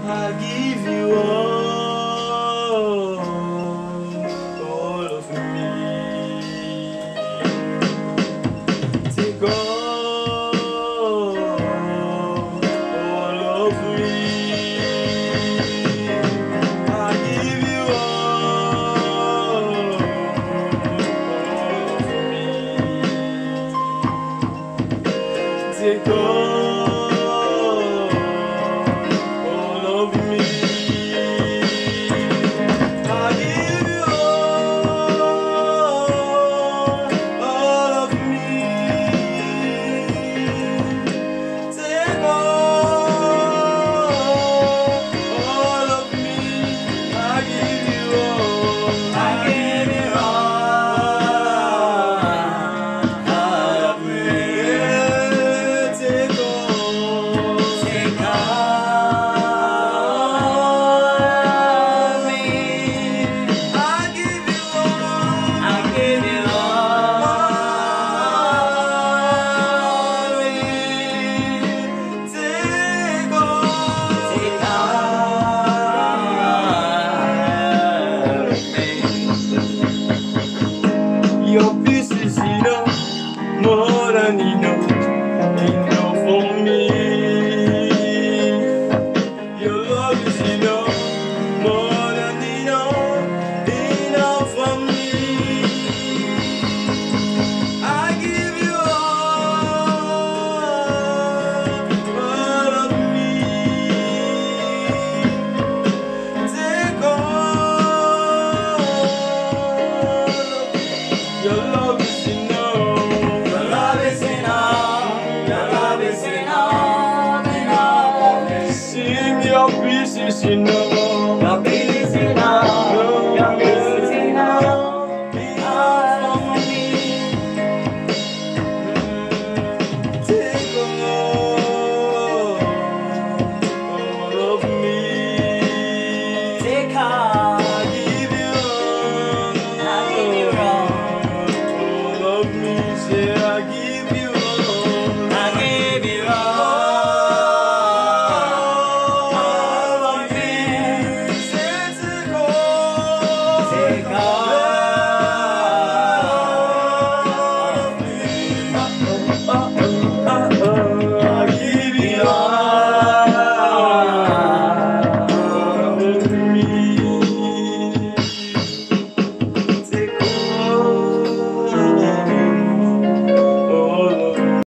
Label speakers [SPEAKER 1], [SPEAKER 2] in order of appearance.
[SPEAKER 1] I give you all of me. Take all of me. I give you all of me. Take all of me. I give you all of me. Take all of me. I give you all. I give you all of me. Take all. Take all of me. I give you all. I give you all of me. Take all. Take all of me. Your peace is enough, more than enough for me. Your love is enough, more than enough for me. I give you all of me. Take all. Your love is enough. Your love is enough. Your love is enough for me. Sing your peace is enough.